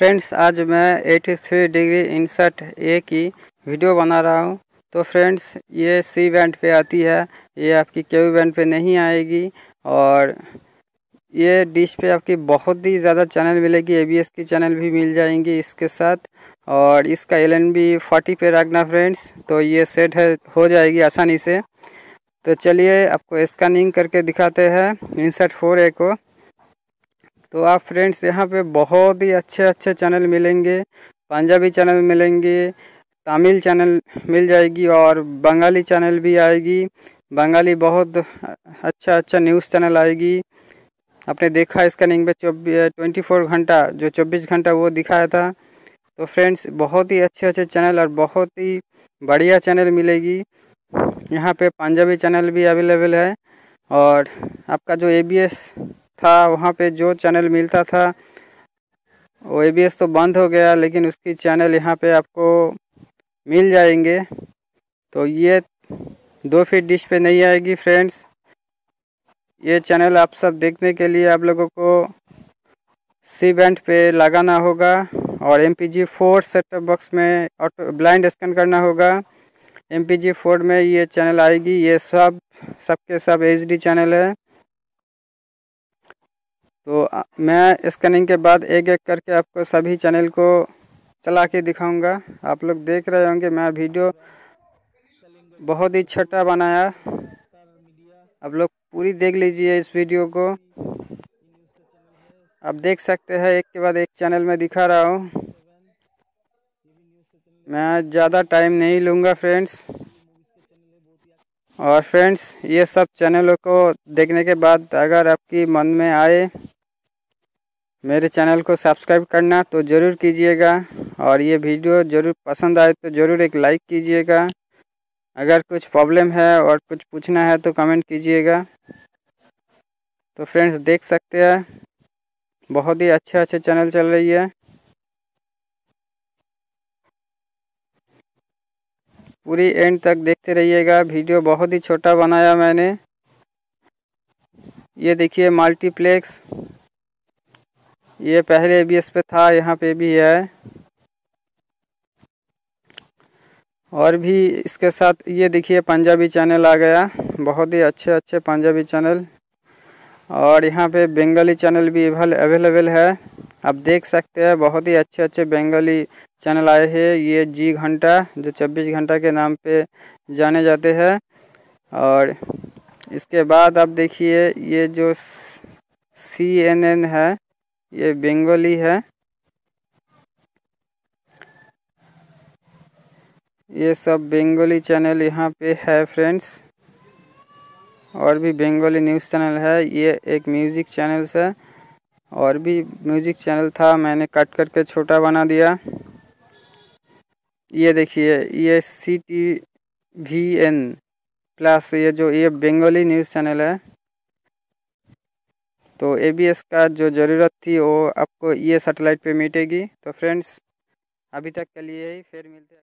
Friends, आज मैं 83 degree insert ए की वीडियो बना रहा हूं। तो फ्रेंड्स, ये सी बैंड पे आती है, ये आपकी क्यू बैंड पे नहीं आएगी। और ये डिश पे आपकी बहुत ही ज़्यादा चैनल मिलेगी, एबीएस की चैनल भी मिल जाएंगी इसके साथ। और इसका एलएनबी 40 पे रखना फ्रेंड्स, तो ये सेट है हो जाएगी आसानी से। तो चलिए आपको स्कैनिंग करके दिखाते हैं इंसर्ट 4A को। तो आप फ्रेंड्स, यहाँ पे बहुत ही अच्छे अच्छे चैनल मिलेंगे। पंजाबी चैनल मिलेंगे, तमिल चैनल मिल जाएगी और बंगाली चैनल भी आएगी। बंगाली बहुत अच्छा अच्छा न्यूज़ चैनल आएगी। आपने देखा स्कैनिंग पे 24 घंटा, जो 24 घंटा वो दिखाया था। तो फ्रेंड्स, बहुत ही अच्छे अच्छे चैनल और बहुत ही बढ़िया चैनल मिलेगी। यहाँ पे पंजाबी चैनल भी अवेलेबल है। और आपका जो एबीएस था, वहाँ पे जो चैनल मिलता था वो एबीएस तो बंद हो गया, लेकिन उसकी चैनल यहाँ पे आपको मिल जाएंगे। तो ये 2 फीट डिश पे नहीं आएगी फ्रेंड्स। ये चैनल आप सब देखने के लिए आप लोगों को सी बैंड पे लगाना होगा और MPG-4 सेटअप बॉक्स में ऑटो ब्लाइंड स्कैन करना होगा। MPG-4 में ये चैनल आएगी। ये सबके सब HD चैनल है। तो मैं स्कैनिंग के बाद एक एक करके आपको सभी चैनल को चला के दिखाऊंगा। आप लोग देख रहे होंगे, मैं वीडियो बहुत ही छोटा बनाया। आप लोग पूरी देख लीजिए इस वीडियो को। आप देख सकते हैं एक के बाद एक चैनल में दिखा रहा हूँ। मैं ज़्यादा टाइम नहीं लूँगा फ्रेंड्स। और फ्रेंड्स, ये सब चैनलों को देखने के बाद अगर आपकी मन में आए मेरे चैनल को सब्सक्राइब करना तो ज़रूर कीजिएगा। और ये वीडियो ज़रूर पसंद आए तो ज़रूर एक लाइक कीजिएगा। अगर कुछ प्रॉब्लम है और कुछ पूछना है तो कमेंट कीजिएगा। तो फ्रेंड्स, देख सकते हैं बहुत ही अच्छे अच्छे चैनल चल रही है। पूरी एंड तक देखते रहिएगा। वीडियो बहुत ही छोटा बनाया मैंने। ये देखिए मल्टीप्लेक्स, ये पहले एबीएस पे था, यहाँ पे भी है। और भी इसके साथ ये देखिए पंजाबी चैनल आ गया, बहुत ही अच्छे अच्छे पंजाबी चैनल। और यहाँ पे बंगाली चैनल भी अवेलेबल है। आप देख सकते हैं बहुत ही अच्छे अच्छे बंगाली चैनल आए हैं। ये जी घंटा, जो 24 घंटा के नाम पे जाने जाते हैं। और इसके बाद आप देखिए ये जो CNN है, ये बंगाली है। ये सब बंगाली चैनल यहाँ पे है फ्रेंड्स। और भी बंगाली न्यूज़ चैनल है। ये एक म्यूज़िक चैनल है, और भी म्यूज़िक चैनल था, मैंने कट करके छोटा बना दिया। ये देखिए ये CTVN प्लस, ये बंगाली न्यूज़ चैनल है। तो एबीएस का जो ज़रूरत थी वो आपको ये सैटेलाइट पे मिलेगी। तो फ्रेंड्स, अभी तक के लिए ही, फिर मिलते हैं।